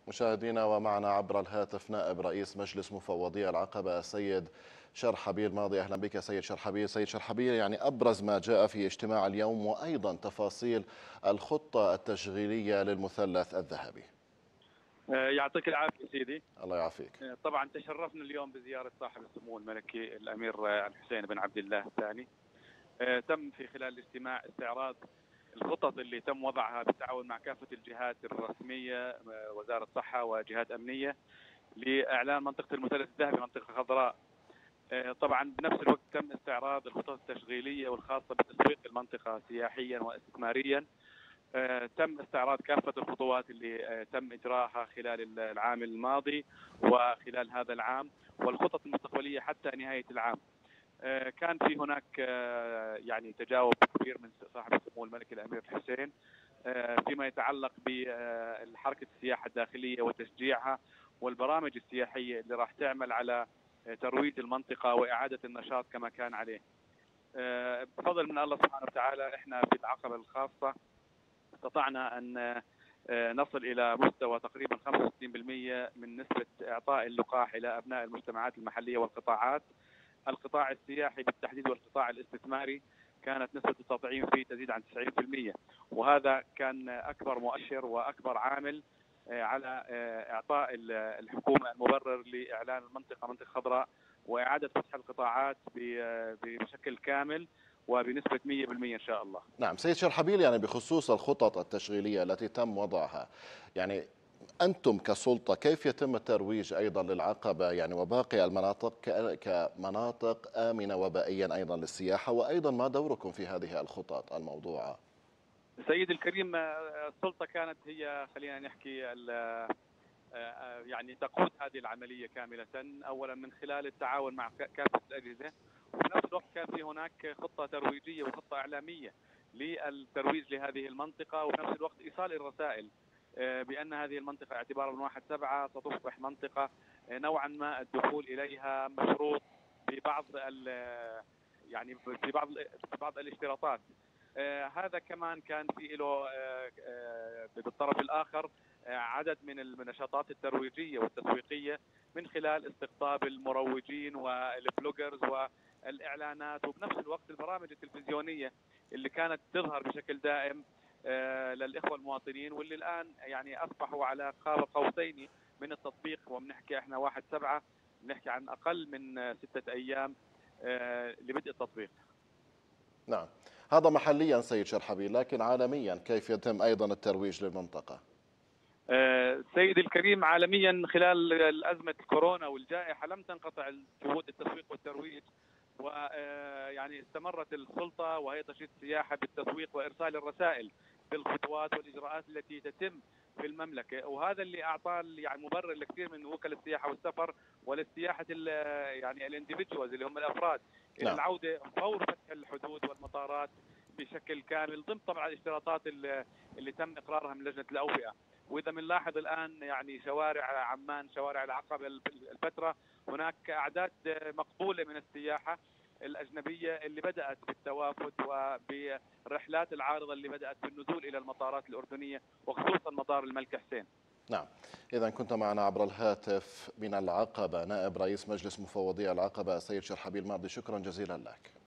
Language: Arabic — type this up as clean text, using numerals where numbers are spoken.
مشاهدينا، ومعنا عبر الهاتف نائب رئيس مجلس مفوضي العقبة السيد شرحبيل ماضي. أهلا بك سيد شرحبيل. سيد شرحبيل، يعني أبرز ما جاء في اجتماع اليوم وأيضا تفاصيل الخطة التشغيلية للمثلث الذهبي. يعطيك العافية سيدي. الله يعافيك. طبعا تشرفنا اليوم بزيارة صاحب السمو الملكي الأمير الحسين بن عبد الله الثاني. تم في خلال الاجتماع استعراض الخطط اللي تم وضعها بالتعاون مع كافة الجهات الرسمية، وزارة الصحة وجهات أمنية، لإعلان منطقة المثلث الذهبي منطقة خضراء. طبعا بنفس الوقت تم استعراض الخطط التشغيلية والخاصة بتسويق المنطقة سياحيا واستثماريا. تم استعراض كافة الخطوات اللي تم إجراءها خلال العام الماضي وخلال هذا العام، والخطط المستقبلية حتى نهاية العام. كان في هناك يعني تجاوب كبير من صاحب السمو الملكي الأمير الحسين فيما يتعلق بحركة السياحة الداخلية وتشجيعها، والبرامج السياحية اللي راح تعمل على ترويج المنطقة وإعادة النشاط كما كان عليه. بفضل من الله سبحانه وتعالى احنا في العقبة الخاصة استطعنا أن نصل إلى مستوى تقريبا 65% من نسبة إعطاء اللقاح إلى أبناء المجتمعات المحلية والقطاعات. القطاع السياحي بالتحديد والقطاع الاستثماري كانت نسبة التطعيم فيه تزيد عن 90%، وهذا كان أكبر مؤشر وأكبر عامل على إعطاء الحكومة المبرر لإعلان المنطقة منطقة خضراء وإعادة فتح القطاعات بشكل كامل وبنسبة 100% إن شاء الله. نعم سيد شرحبيل، يعني بخصوص الخطط التشغيلية التي تم وضعها، يعني أنتم كسلطة كيف يتم الترويج أيضا للعقبة يعني وباقي المناطق كمناطق آمنة وبائيا أيضا للسياحة، وأيضا ما دوركم في هذه الخطط الموضوعة؟ سيدي الكريم، السلطة كانت هي خلينا نحكي يعني تقود هذه العملية كاملة، أولا من خلال التعاون مع كافة الأجهزة، وفي نفس الوقت كان في هناك خطة ترويجية وخطة إعلامية للترويج لهذه المنطقة، وفي نفس الوقت إيصال الرسائل بأن هذه المنطقة اعتبارا من 1/7 ستصبح منطقة نوعا ما الدخول إليها مشروط ببعض يعني في بعض الاشتراطات. هذا كمان كان في له بالطرف الآخر عدد من النشاطات الترويجية والتسويقية من خلال استقطاب المروجين والبلوجرز والإعلانات، وبنفس الوقت البرامج التلفزيونية اللي كانت تظهر بشكل دائم للإخوة المواطنين، واللي الآن يعني أصبحوا على قاب قوسين من التطبيق. وبنحكي احنا 1/7، بنحكي عن أقل من 6 أيام لبدء التطبيق. نعم، هذا محليا سيد شرحبيل، لكن عالميا كيف يتم أيضا الترويج للمنطقة؟ سيدي الكريم، عالميا خلال أزمة كورونا والجائحة لم تنقطع جهود التسويق والترويج، ويعني استمرت السلطة وهي تنشيط السياحة بالتسويق وإرسال الرسائل بالخطوات والإجراءات التي تتم في المملكة، وهذا اللي أعطى يعني مبرر لكثير من وكلاء السياحة والسفر وللسياحة يعني الانديفيدوالز اللي هم الأفراد إلى نعم. العودة فور فتح الحدود والمطارات بشكل كامل ضمن طبعا الاشتراطات اللي تم إقرارها من لجنة الأوبئة. وإذا بنلاحظ الآن يعني شوارع عمان، شوارع العقبة، الفترة هناك أعداد مقبولة من السياحة الأجنبية اللي بدأت بالتوافد وبرحلات العارضة اللي بدأت بالنزول إلى المطارات الأردنية وخصوصا مطار الملك حسين. نعم، إذا كنت معنا عبر الهاتف من العقبة نائب رئيس مجلس مفوضي العقبة سيد شرحبيل ماضي، شكرا جزيلا لك.